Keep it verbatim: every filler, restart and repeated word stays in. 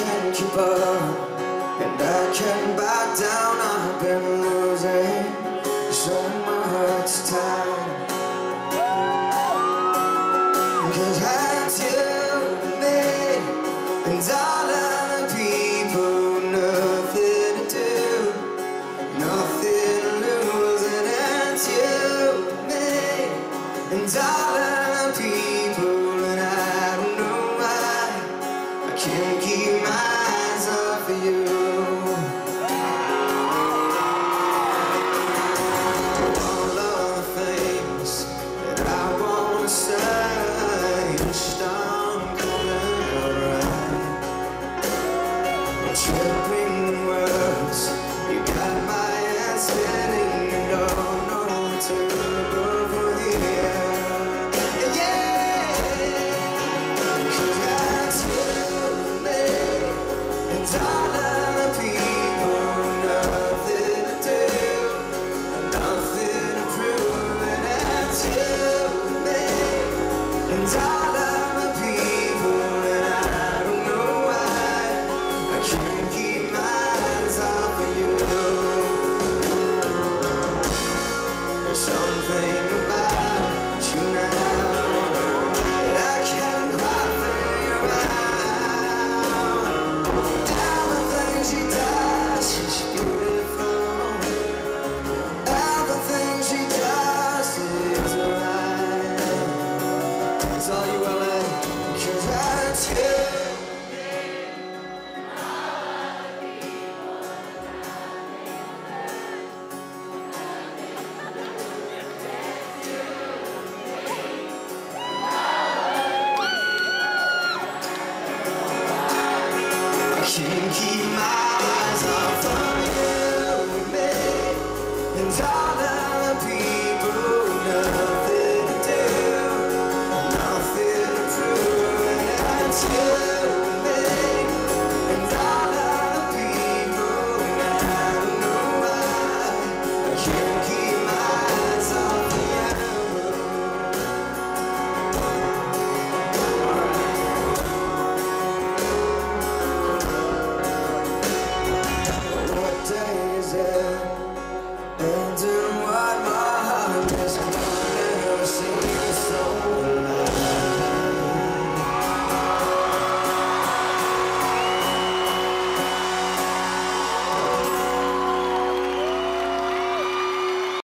can't keep up, and I can't back down. I've been losing so much time, 'cause that's you and me and all other people. Nothing to do, nothing to lose, and it's you and me and all other people. And I don't know why I can't keep my eyes off of you. All of the things that I wanna say just aren't coming out right. Tripping words, you got my head spinning, and don't know what to go for here. All other people, nothing to do, nothing to prove, and that's you and me and all other people. And I don't know why I can't keep my eyes off of you. There's something about you now that I can't quite figure out. She does, she's beautiful. All the things she does is right. It's all you L A, 'cause that's you. I can't keep my eyes off of you and me and all